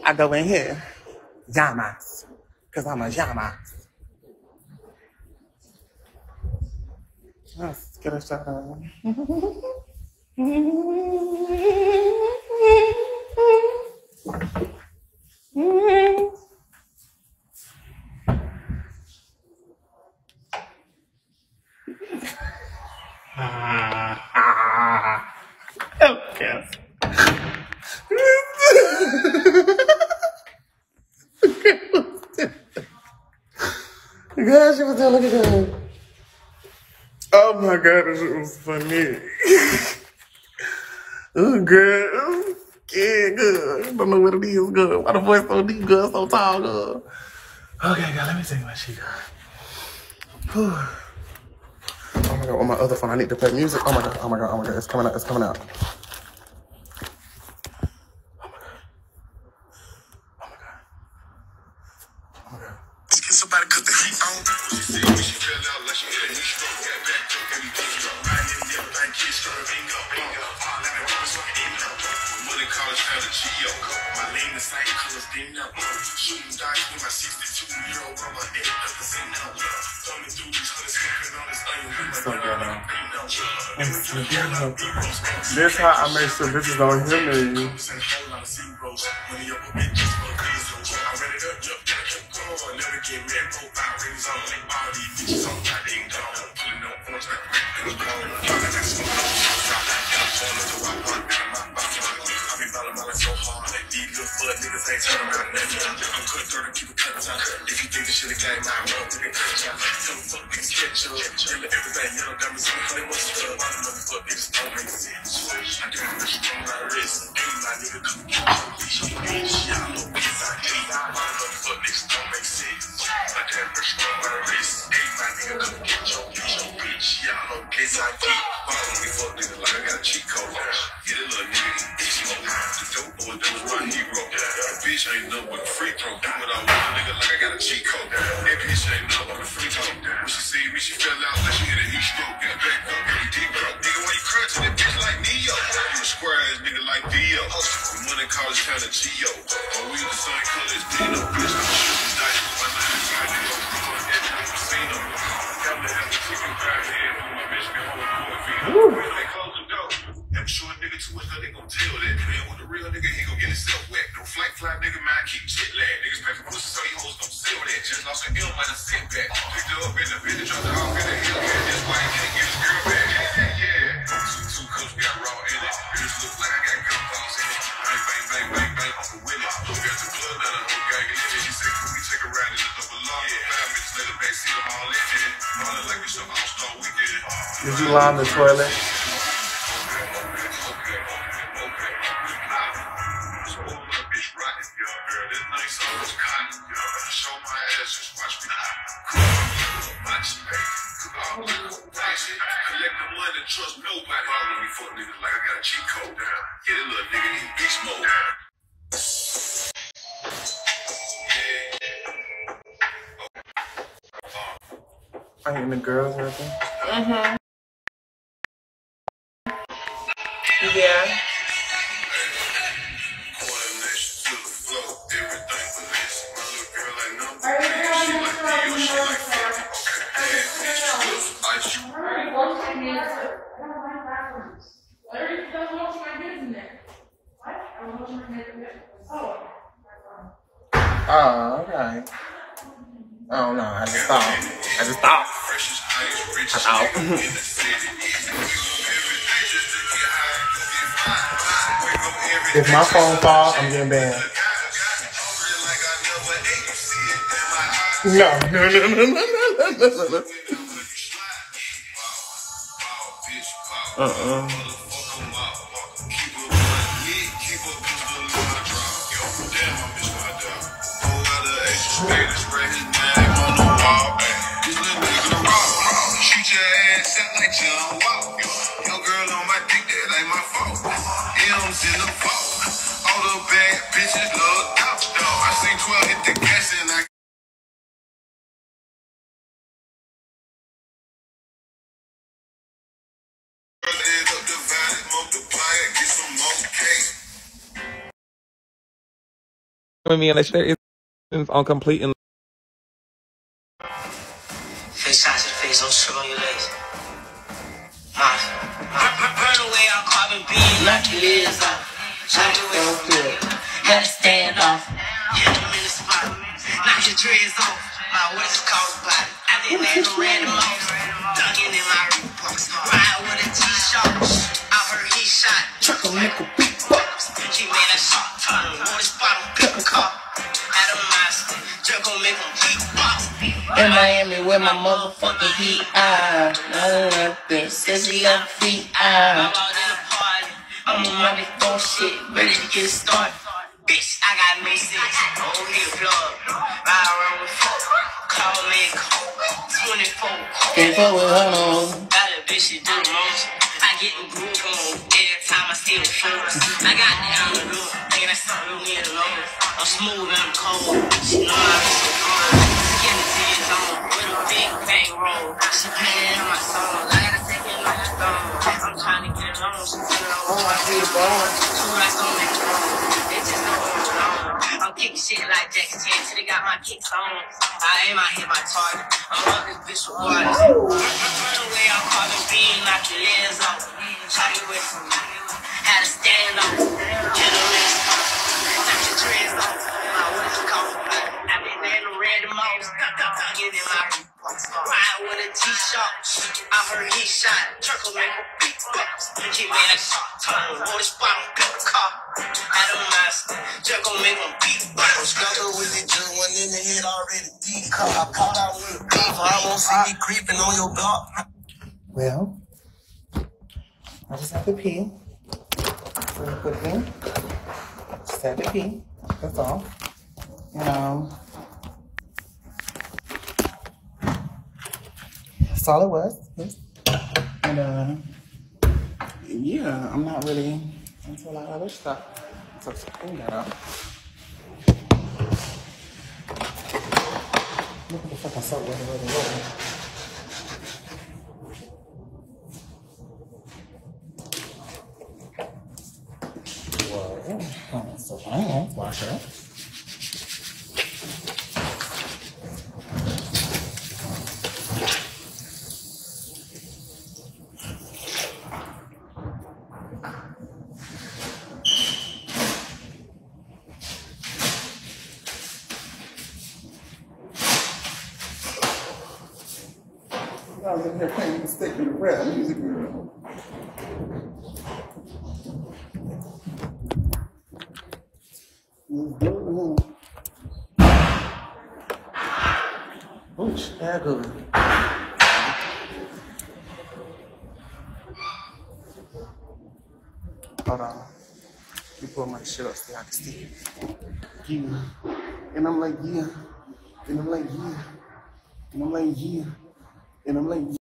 I go in here, JayBz, because I'm a JayBz. Let's get a shot of okay. Gosh, she was doing, look at that. Oh my god, this shit was funny. Oh, girl. Yeah, good. I don't know what it is, good. Why the voice so deep, good, so tall, good. Okay, God, let me take my shit, God. Whew. Oh my god, on my other phone, I need to play music. Oh my god, oh my god, oh my god, it's coming out, it's coming out. Oh my god. Oh my god. Oh my god. Let's get somebody cut the heat on. She said when she fell out like she had a heat stroke. Got back up, got me pissed off. I didn't get back, kissed her. Bingo, bingo. All that I was fucking in her. Money college found a Geo. My name the same colors, didn't know. Shooting dice with my 62-year-old brother. Ain't nothing seen no. Thumbing through these hoodies, smoking on this onion with my brother. This how I make sure bitches don't hear me. If you think this shit a game, I'm wrong. Tell them fuck niggas catch up. Tell everything, you know, got me some honey, what's up? I don't know fuck niggas don't make sense. I do it rich from my wrist. Ain't my nigga come get your bitch. Y'all know bitches I hate. I don't know fuck niggas don't make sense. I do it rich from my wrist. Ain't my nigga come get your bitch. Y'all know bitches I hate. Follow me fuck niggas like I got a cheat code. Get a little nigga, bitch, you know. The dope boy, that was my hero. That bitch ain't no but a free throw. Do what I want, nigga, like I got a cheat code. That bitch ain't no but a free throw. When she see me, she fell out like she hit a heat stroke. Got back up, got me deep broke. Nigga, why you crunching that bitch like Neo? You a square ass nigga like Dio. The money college found a Geo. Oh, we the same colors, Dino. Bitch, I'm shooting dice with my knife. I nigga go through it every casino. Got to have the chicken fried head with my bitch can hold a Vino. When they close the door, I'm sure a nigga too much, they gon' tell that. Man, with a real nigga, he gon' get himself wet. No fly nigga, mind keep jet lag. Niggas packing pussy, so you hoes don't sell that. Just lost an L, might have sent back. Picked her up in the village, dropped her off in the Hellcat. That's why he can't get his girl back. Yeah. Two cups got raw in it. Bitch look like I got gunballs in it. Bang, bang, bang, bang, bang, Uncle Willie. Who got the blood out of whole gang in it? She said, can we take a ride in the double law? Yeah. 5 minutes later, backseat, I'm all in it. Falling like it's some all-star weekend. Did you line the toilet? Trust nobody. Follow me for niggas like I got a cheat code down. Get a little nigga in beast mode. I ain't the girls or anything. Yeah. Oh, okay. Oh no, I just thought. If my phone falls, I'm getting banned. No. Your girl on my dick, that ain't my fault. M's in the vault. All the bad bitches love top dog. I seen 12 hit the gas and I multiply it, get some more cake. with me unless there is on complete and face shots to the face, don't trip on your legs. Burn away our carbon beam, knock your legs off. Shut your way from you, gotta stand off. Hit them in the spot, knock your dreads off. My words is called body, I didn't have no random off. Dunking in my Reeboks, ride with a T-shirt. I heard he shot, truck will make a beatbox. He made a shot, turn, on the spot, pick a car. Out of my state, truck gon' make him beatbox. In Miami with my motherfucking heat out. Another bitch says she got feet out. I'm out in the party, I'm on my big phone shit, ready to get started. Bitch, I got no sense, oh he a plug. Ride around with folk, call me coke, 24. Can't fuck with her no. Got a bitch, she do the most. I get the groove on, every time I steal the focus. I got the on the loop, nigga that's something real near the low. I'm smooth and I'm cold, she know I be so cold. Skinny tears on, with a big bang roll. She playing on my song, I gotta take it like a stone. I'm trying to get it on, she tell her, oh I feel born. Two racks don't make it wrong, it just don't hold it on. I'm kicking shit like Jack's 10 till they got my kicks on. I aim, I hit my target, I'm up this bitch with waters. Burn away, I'm calling beam, knock your legs off. Try to get away from me, had to stand off. Get a legs off, knock your dreads off. My words is called body, I been there no random mouse. Get in my Reeboks, ride with a T-shirt. I heard he shot, truck will make a beatbox. He made a shot, turn, on the spot, pick a car. Out of my state, truck gon' make him beatbox. I'm struggling with it, just one in the head already decut. I caught out with a beef, I won't see me creeping on your block. Well, I just have to pee. Really quickly. Just had to pee. That's all. That's all it was. Yes. And yeah, I'm not really into a lot of other stuff. So to clean that up. Look at the fucking soap water. Whoa. So I won't wash it. I was in here playing the stick in the rap music video. Ooch, that good. Hold on. You pull my shit up so I can see. Yeah. And I'm like, yeah. And I'm like, yeah. And I'm like, yeah. And I'm like,